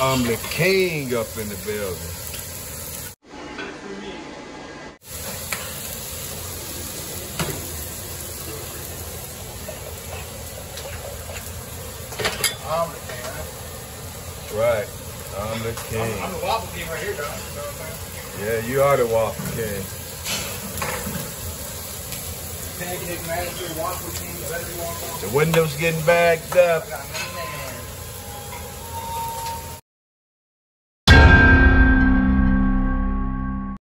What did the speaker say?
I'm the king up in the building. I'm the king, right? Right. I'm the king. I'm the waffle king right here, dog. You know what I'm saying? Yeah, you are the waffle king. Pancake master, waffle king, whatever you want. The windows getting bagged up. I got